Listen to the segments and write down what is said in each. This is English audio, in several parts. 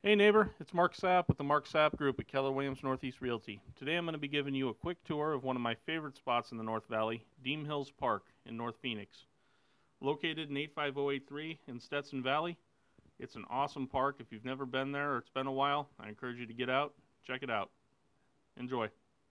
Hey neighbor, it's Mark Sapp with the Mark Sapp Group at Keller Williams Northeast Realty. Today I'm going to be giving you a quick tour of one of my favorite spots in the North Valley, Deem Hills Park in North Phoenix. Located in 85083 in Stetson Valley, it's an awesome park. If you've never been there or it's been a while, I encourage you to get out, check it out. Enjoy.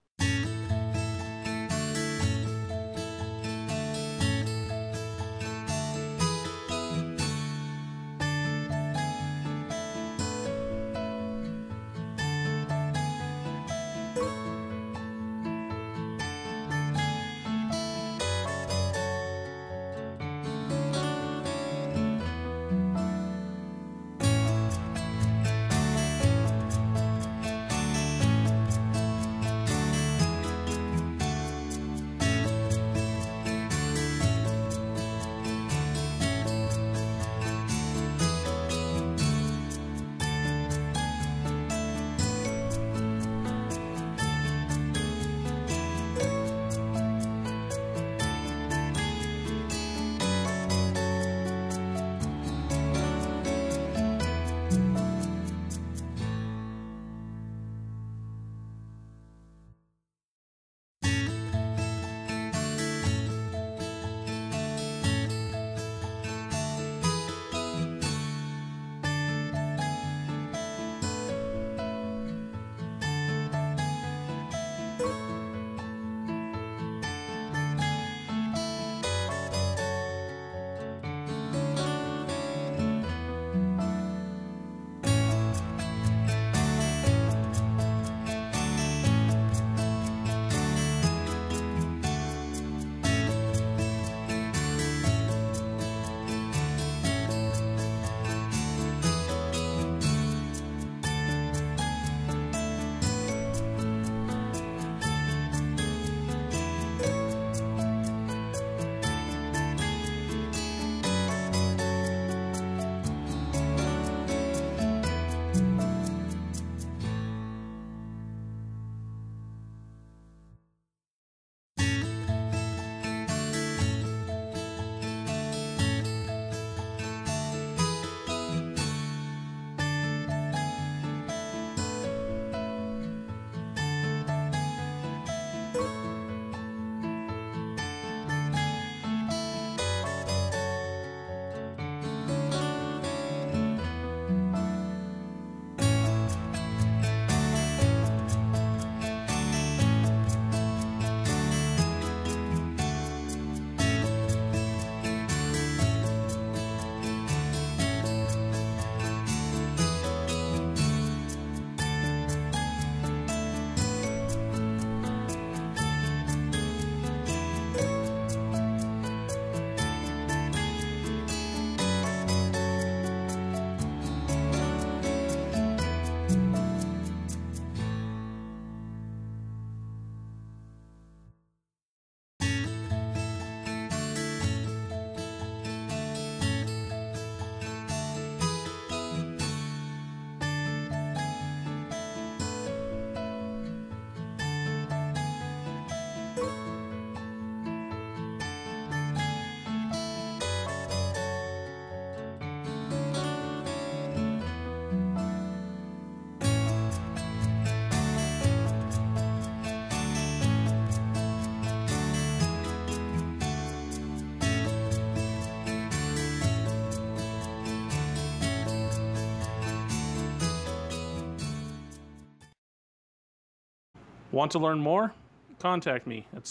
Want to learn more? Contact me at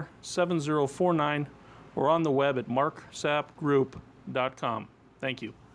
602-214-7049 or on the web at marksappgroup.com. Thank you.